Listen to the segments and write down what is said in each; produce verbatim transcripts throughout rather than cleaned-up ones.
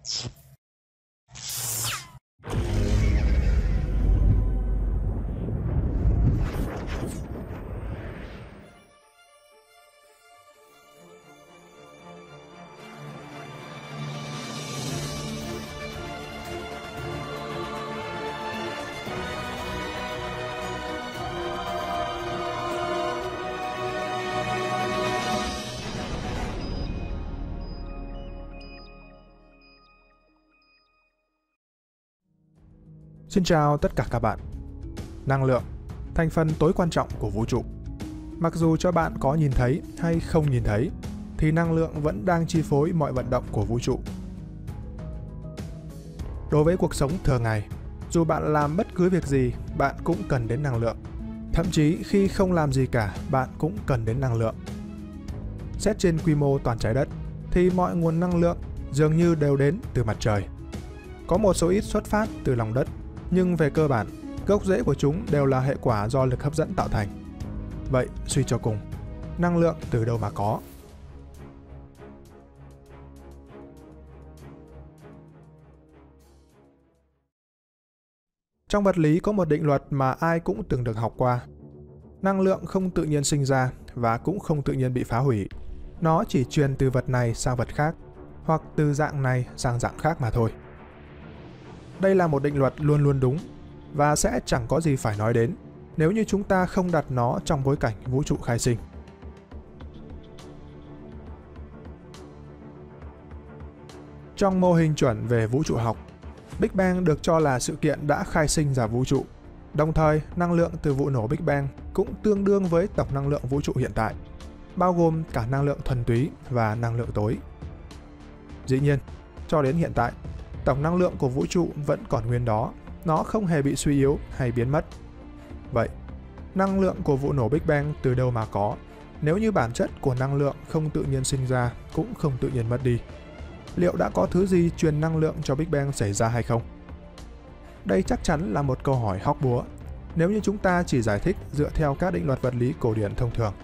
Xin chào tất cả các bạn. Năng lượng, thành phần tối quan trọng của vũ trụ. Mặc dù cho bạn có nhìn thấy hay không nhìn thấy, thì năng lượng vẫn đang chi phối mọi vận động của vũ trụ. Đối với cuộc sống thường ngày, dù bạn làm bất cứ việc gì, bạn cũng cần đến năng lượng. Thậm chí khi không làm gì cả, bạn cũng cần đến năng lượng. Xét trên quy mô toàn trái đất, thì mọi nguồn năng lượng dường như đều đến từ mặt trời. Có một số ít xuất phát từ lòng đất, nhưng về cơ bản, gốc rễ của chúng đều là hệ quả do lực hấp dẫn tạo thành. Vậy, suy cho cùng, năng lượng từ đâu mà có? Trong vật lý có một định luật mà ai cũng từng được học qua. Năng lượng không tự nhiên sinh ra và cũng không tự nhiên bị phá hủy. Nó chỉ truyền từ vật này sang vật khác, hoặc từ dạng này sang dạng khác mà thôi. Đây là một định luật luôn luôn đúng, và sẽ chẳng có gì phải nói đến nếu như chúng ta không đặt nó trong bối cảnh vũ trụ khai sinh. Trong mô hình chuẩn về vũ trụ học, Big Bang được cho là sự kiện đã khai sinh ra vũ trụ. Đồng thời, năng lượng từ vụ nổ Big Bang cũng tương đương với tổng năng lượng vũ trụ hiện tại, bao gồm cả năng lượng thuần túy và năng lượng tối. Dĩ nhiên, cho đến hiện tại, tổng năng lượng của vũ trụ vẫn còn nguyên đó, nó không hề bị suy yếu hay biến mất. Vậy, năng lượng của vụ nổ Big Bang từ đâu mà có, nếu như bản chất của năng lượng không tự nhiên sinh ra cũng không tự nhiên mất đi? Liệu đã có thứ gì truyền năng lượng cho Big Bang xảy ra hay không? Đây chắc chắn là một câu hỏi hóc búa, nếu như chúng ta chỉ giải thích dựa theo các định luật vật lý cổ điển thông thường.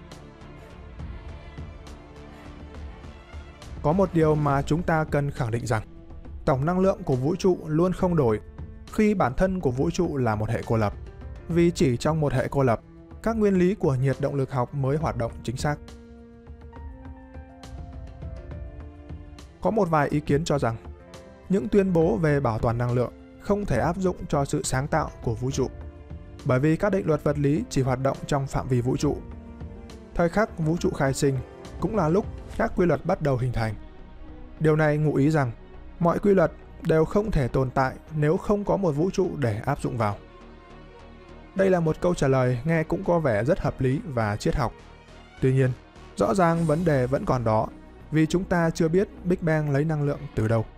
Có một điều mà chúng ta cần khẳng định rằng, tổng năng lượng của vũ trụ luôn không đổi khi bản thân của vũ trụ là một hệ cô lập, vì chỉ trong một hệ cô lập, các nguyên lý của nhiệt động lực học mới hoạt động chính xác. Có một vài ý kiến cho rằng, những tuyên bố về bảo toàn năng lượng không thể áp dụng cho sự sáng tạo của vũ trụ, bởi vì các định luật vật lý chỉ hoạt động trong phạm vi vũ trụ. Thời khắc vũ trụ khai sinh cũng là lúc các quy luật bắt đầu hình thành. Điều này ngụ ý rằng, mọi quy luật đều không thể tồn tại nếu không có một vũ trụ để áp dụng vào. Đây là một câu trả lời nghe cũng có vẻ rất hợp lý và triết học. Tuy nhiên, rõ ràng vấn đề vẫn còn đó, vì chúng ta chưa biết Big Bang lấy năng lượng từ đâu.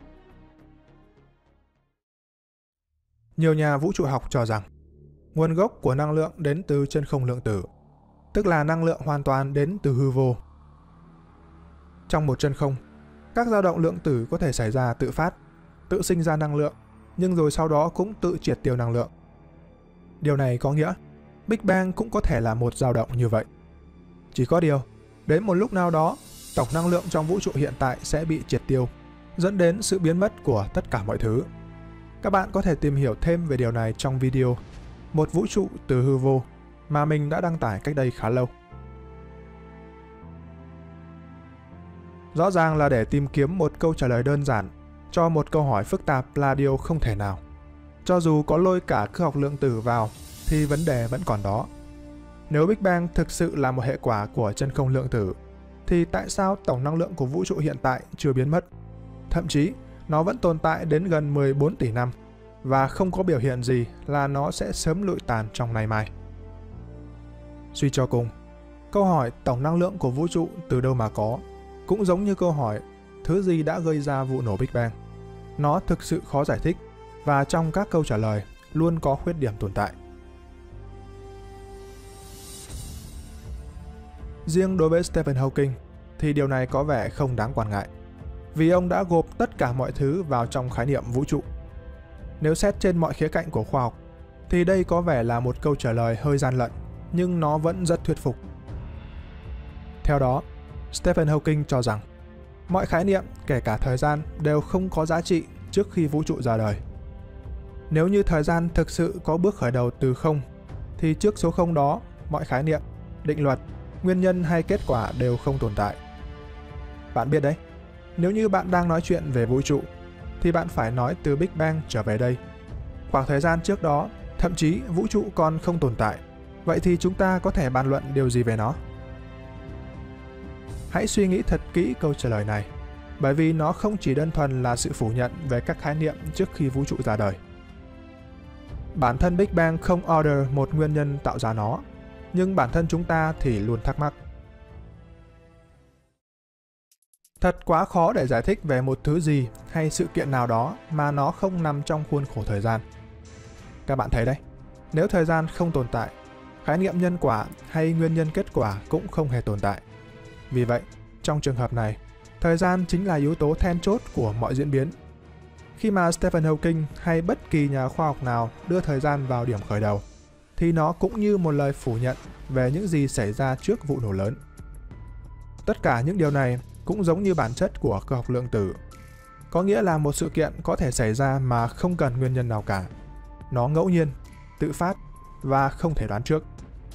Nhiều nhà vũ trụ học cho rằng, nguồn gốc của năng lượng đến từ chân không lượng tử, tức là năng lượng hoàn toàn đến từ hư vô. Trong một chân không, các dao động lượng tử có thể xảy ra tự phát, tự sinh ra năng lượng, nhưng rồi sau đó cũng tự triệt tiêu năng lượng. Điều này có nghĩa, Big Bang cũng có thể là một dao động như vậy. Chỉ có điều, đến một lúc nào đó, tổng năng lượng trong vũ trụ hiện tại sẽ bị triệt tiêu, dẫn đến sự biến mất của tất cả mọi thứ. Các bạn có thể tìm hiểu thêm về điều này trong video Một vũ trụ từ hư vô mà mình đã đăng tải cách đây khá lâu. Rõ ràng là để tìm kiếm một câu trả lời đơn giản cho một câu hỏi phức tạp là điều không thể nào. Cho dù có lôi cả cơ học lượng tử vào thì vấn đề vẫn còn đó. Nếu Big Bang thực sự là một hệ quả của chân không lượng tử, thì tại sao tổng năng lượng của vũ trụ hiện tại chưa biến mất? Thậm chí, nó vẫn tồn tại đến gần mười bốn tỷ năm và không có biểu hiện gì là nó sẽ sớm lụi tàn trong nay mai. Suy cho cùng, câu hỏi tổng năng lượng của vũ trụ từ đâu mà có cũng giống như câu hỏi thứ gì đã gây ra vụ nổ Big Bang. Nó thực sự khó giải thích và trong các câu trả lời luôn có khuyết điểm tồn tại. Riêng đối với Stephen Hawking thì điều này có vẻ không đáng quan ngại, vì ông đã gộp tất cả mọi thứ vào trong khái niệm vũ trụ. Nếu xét trên mọi khía cạnh của khoa học, thì đây có vẻ là một câu trả lời hơi gian lận, nhưng nó vẫn rất thuyết phục. Theo đó, Stephen Hawking cho rằng, Mọi khái niệm, kể cả thời gian, đều không có giá trị trước khi vũ trụ ra đời. Nếu như thời gian thực sự có bước khởi đầu từ không, thì trước số không đó, mọi khái niệm, định luật, nguyên nhân hay kết quả đều không tồn tại. Bạn biết đấy, nếu như bạn đang nói chuyện về vũ trụ, thì bạn phải nói từ Big Bang trở về đây. Khoảng thời gian trước đó, thậm chí vũ trụ còn không tồn tại. Vậy thì chúng ta có thể bàn luận điều gì về nó? Hãy suy nghĩ thật kỹ câu trả lời này, bởi vì nó không chỉ đơn thuần là sự phủ nhận về các khái niệm trước khi vũ trụ ra đời. Bản thân Big Bang không order một nguyên nhân tạo ra nó, nhưng bản thân chúng ta thì luôn thắc mắc. Thật quá khó để giải thích về một thứ gì hay sự kiện nào đó mà nó không nằm trong khuôn khổ thời gian. Các bạn thấy đấy, nếu thời gian không tồn tại, khái niệm nhân quả hay nguyên nhân kết quả cũng không hề tồn tại. Vì vậy, trong trường hợp này, thời gian chính là yếu tố then chốt của mọi diễn biến. Khi mà Stephen Hawking hay bất kỳ nhà khoa học nào đưa thời gian vào điểm khởi đầu, thì nó cũng như một lời phủ nhận về những gì xảy ra trước vụ nổ lớn. Tất cả những điều này cũng giống như bản chất của cơ học lượng tử. Có nghĩa là một sự kiện có thể xảy ra mà không cần nguyên nhân nào cả. Nó ngẫu nhiên, tự phát và không thể đoán trước.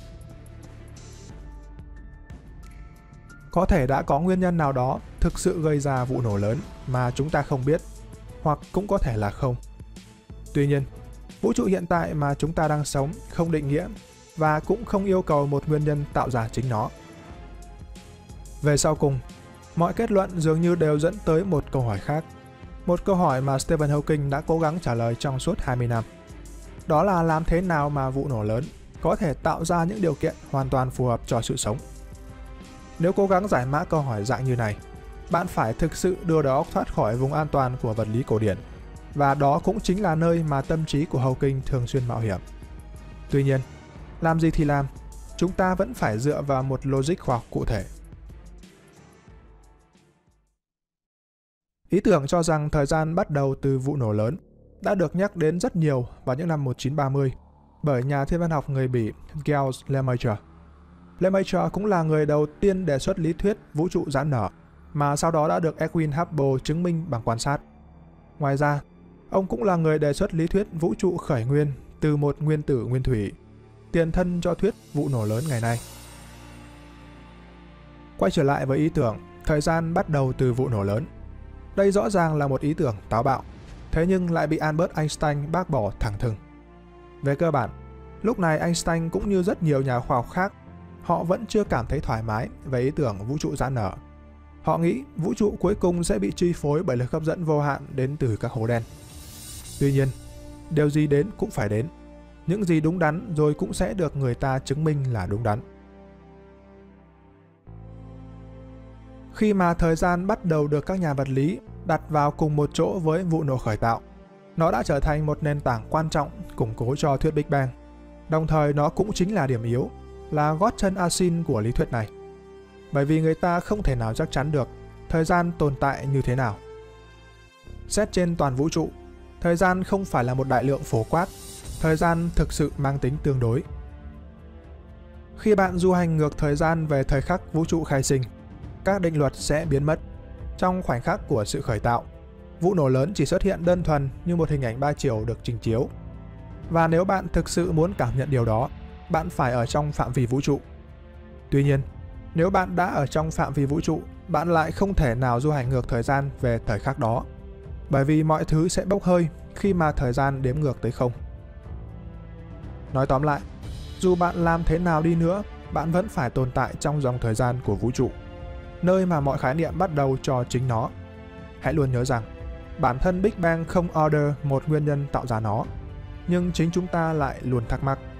Có thể đã có nguyên nhân nào đó thực sự gây ra vụ nổ lớn mà chúng ta không biết, hoặc cũng có thể là không. Tuy nhiên, vũ trụ hiện tại mà chúng ta đang sống không định nghĩa và cũng không yêu cầu một nguyên nhân tạo ra chính nó. Về sau cùng, mọi kết luận dường như đều dẫn tới một câu hỏi khác. Một câu hỏi mà Stephen Hawking đã cố gắng trả lời trong suốt hai mươi năm. Đó là làm thế nào mà vụ nổ lớn có thể tạo ra những điều kiện hoàn toàn phù hợp cho sự sống. Nếu cố gắng giải mã câu hỏi dạng như này, bạn phải thực sự đưa đầu óc thoát khỏi vùng an toàn của vật lý cổ điển, và đó cũng chính là nơi mà tâm trí của Hawking thường xuyên mạo hiểm. Tuy nhiên, làm gì thì làm, chúng ta vẫn phải dựa vào một logic khoa học cụ thể. Ý tưởng cho rằng thời gian bắt đầu từ vụ nổ lớn đã được nhắc đến rất nhiều vào những năm một nghìn chín trăm ba mươi bởi nhà thiên văn học người Bỉ Gilles Lemaître. Lemaître cũng là người đầu tiên đề xuất lý thuyết vũ trụ giãn nở, mà sau đó đã được Edwin Hubble chứng minh bằng quan sát. Ngoài ra, ông cũng là người đề xuất lý thuyết vũ trụ khởi nguyên từ một nguyên tử nguyên thủy, tiền thân cho thuyết vụ nổ lớn ngày nay. Quay trở lại với ý tưởng thời gian bắt đầu từ vụ nổ lớn. Đây rõ ràng là một ý tưởng táo bạo, thế nhưng lại bị Albert Einstein bác bỏ thẳng thừng. Về cơ bản, lúc này Einstein cũng như rất nhiều nhà khoa học khác, họ vẫn chưa cảm thấy thoải mái về ý tưởng vũ trụ giãn nở. Họ nghĩ vũ trụ cuối cùng sẽ bị chi phối bởi lực hấp dẫn vô hạn đến từ các hố đen. Tuy nhiên, điều gì đến cũng phải đến. Những gì đúng đắn rồi cũng sẽ được người ta chứng minh là đúng đắn. Khi mà thời gian bắt đầu được các nhà vật lý đặt vào cùng một chỗ với vụ nổ khởi tạo, nó đã trở thành một nền tảng quan trọng củng cố cho thuyết Big Bang. Đồng thời nó cũng chính là điểm yếu, là gót chân asin của lý thuyết này. Bởi vì người ta không thể nào chắc chắn được thời gian tồn tại như thế nào. Xét trên toàn vũ trụ, thời gian không phải là một đại lượng phổ quát, thời gian thực sự mang tính tương đối. Khi bạn du hành ngược thời gian về thời khắc vũ trụ khai sinh, các định luật sẽ biến mất. Trong khoảnh khắc của sự khởi tạo, vụ nổ lớn chỉ xuất hiện đơn thuần như một hình ảnh ba chiều được trình chiếu. Và nếu bạn thực sự muốn cảm nhận điều đó, bạn phải ở trong phạm vi vũ trụ. Tuy nhiên, nếu bạn đã ở trong phạm vi vũ trụ, bạn lại không thể nào du hành ngược thời gian về thời khắc đó, bởi vì mọi thứ sẽ bốc hơi khi mà thời gian đếm ngược tới không. Nói tóm lại, dù bạn làm thế nào đi nữa, bạn vẫn phải tồn tại trong dòng thời gian của vũ trụ, nơi mà mọi khái niệm bắt đầu cho chính nó. Hãy luôn nhớ rằng, bản thân Big Bang không order một nguyên nhân tạo ra nó, nhưng chính chúng ta lại luôn thắc mắc.